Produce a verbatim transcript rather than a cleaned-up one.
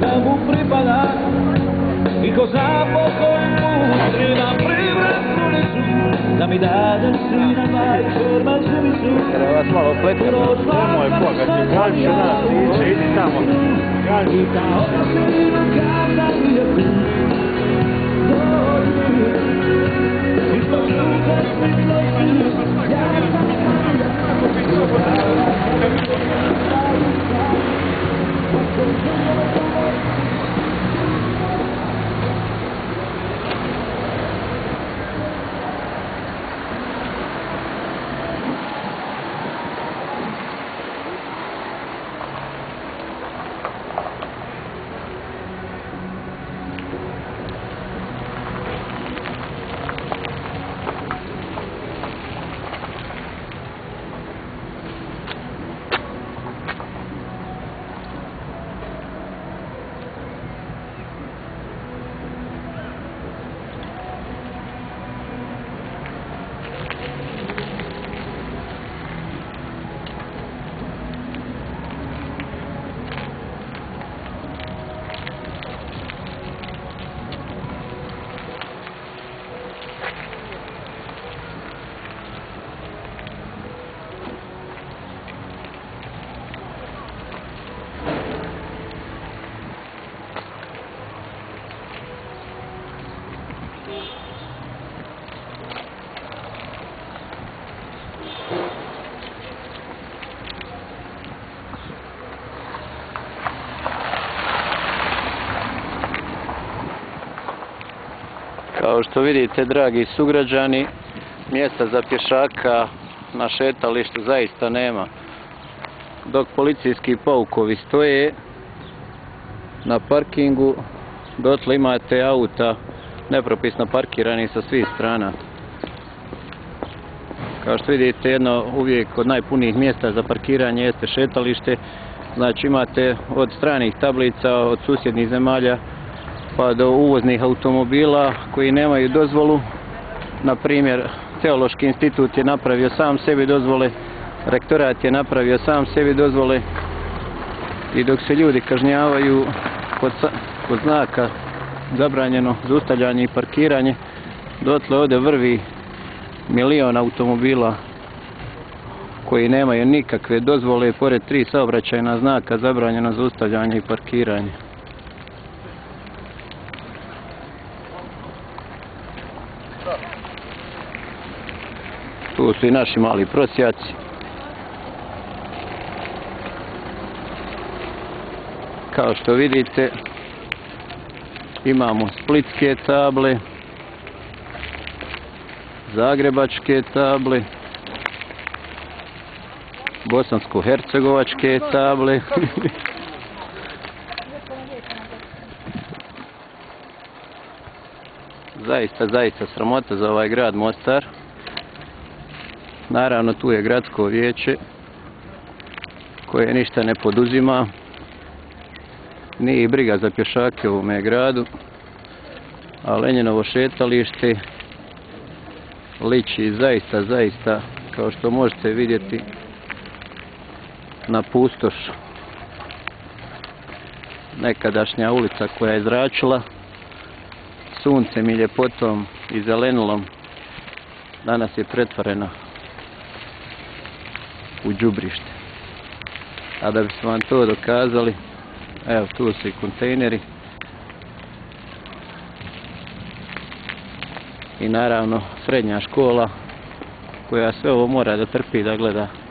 šta mu pripada i ko zna po kojim putrima privratnuli su, da mi dade sina majke, mađe mi su. Kada vas malo pletka, nemoj pogati, kaži se nas, iće, idi tamo. Kaži. I kao svima kada mi je put, dođi, i to žuta svetlosti, ja Kao što vidite, dragi sugrađani, mjesta za pješaka na šetalištu zaista nema. Dok policijski paukovi stoje na parkingu, dotle imate auta nepropisno parkirani sa svih strana. Kao što vidite, jedno uvijek od najpunijih mjesta za parkiranje jeste šetalište. Znači imate od stranih tablica, od susjednih zemalja, pa do uvoznih automobila koji nemaju dozvolu. Na primjer, Teološki institut je napravio sam sebi dozvole, rektorat je napravio sam sebi dozvole, i dok se ljudi kažnjavaju kod, kod znaka zabranjeno zaustavljanje i parkiranje, dotle ovdje vrvi milion automobila koji nemaju nikakve dozvole, pored tri saobraćajna znaka zabranjeno zaustavljanje i parkiranje. Tu su i naši mali prosjaci. Kao što vidite, imamo splitske table, zagrebačke table, bosansko-hercegovačke table. Zaista, zaista sramota za ovaj grad Mostar. Naravno, tu je gradsko vijeće koje ništa ne poduzima. Nije i briga za pješake u ovome gradu, a Lenjinovo šetalište liči zaista, zaista, kao što možete vidjeti, na pustoš. Nekadašnja ulica koja je zračila suncem i ljepotom i zelenilom, danas je pretvorena u đubrište. A da bismo vam to dokazali, evo, tu su i kontejneri i naravno srednja škola koja sve ovo mora da trpi da gleda.